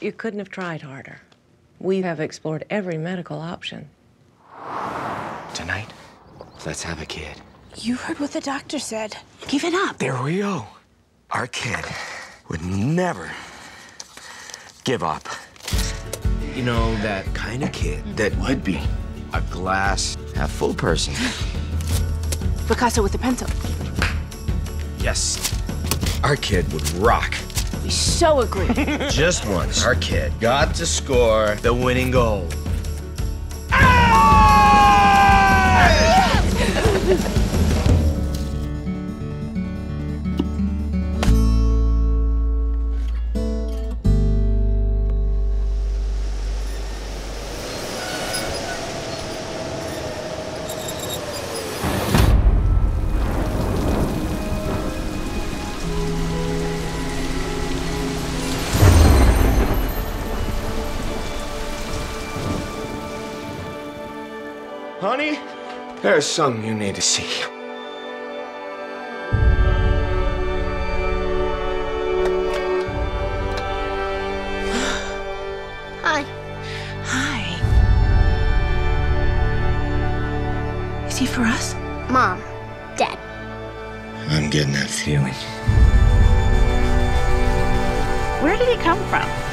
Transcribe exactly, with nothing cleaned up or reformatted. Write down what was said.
You couldn't have tried harder. We have explored every medical option. Tonight, let's have a kid. You heard what the doctor said. Give it up. There we go. Our kid would never give up. You know, that kind of kid that would be a glass half full person. Picasso with a pencil. Yes. Our kid would rock. We so agree. Just once, our kid got to score the winning goal. Honey, there's something you need to see. Hi. Hi. Is he for us? Mom, Dad. I'm getting that feeling. Where did he come from?